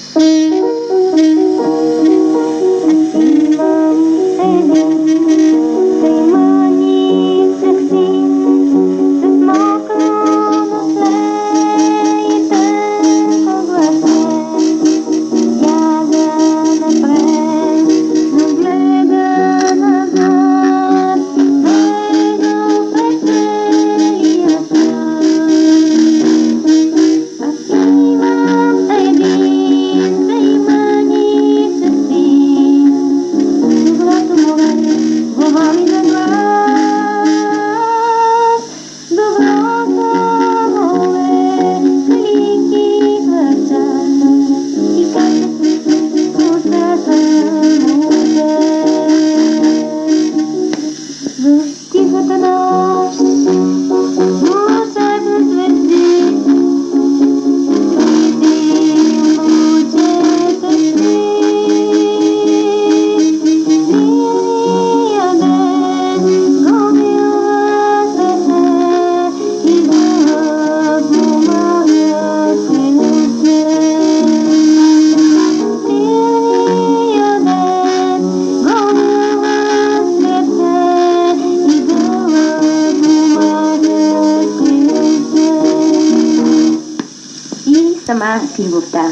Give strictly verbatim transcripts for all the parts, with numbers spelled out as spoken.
сама с любовта.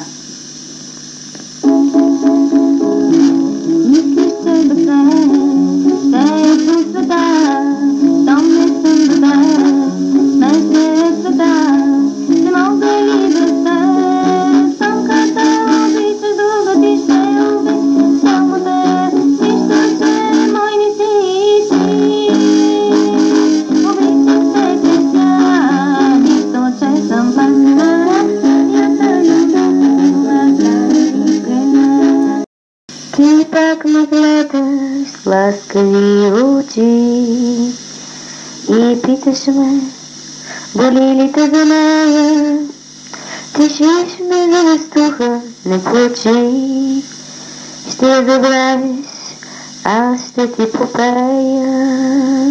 Ти пак ме гледаш с ласкави очи и питаш ме, боли ли те за нея? Тишиш ме за въздуха, не плачи, ще я забравиш, аз ще ти попея.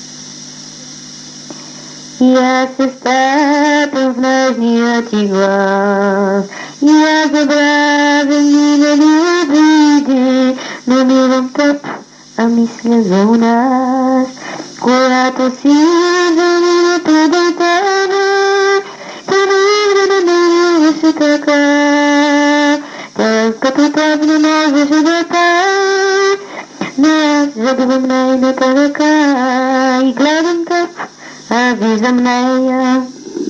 И аз се стъпвам в нежния ти глас, и аз забравям минали обиди, намирам теб, а мисля за у нас, когато си замина преди тебе, къде да не беше така, тя като теб не можеше да пее, но аз задувам нейната ръка и гледам теб, а виждам нея.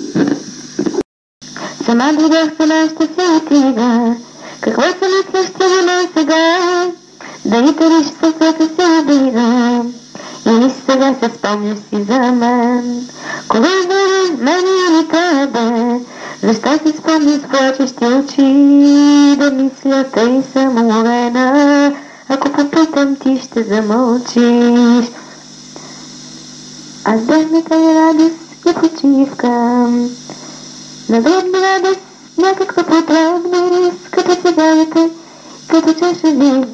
Сама дойдох, сама ще се отида. Какво се мислиш ти за мен сега? Дали тариш сърцето се обида? Или сега се спомняш си за мен? Кога бъде мен или тебе? Защо си спомняш с плачещи очи? Да мисля тъй съм уморена. Ако попитам, ти ще замълчиш. Аз бях на тази радост и почивка, на дребна радост, някаква потребност, като цигарите, като чаша вино.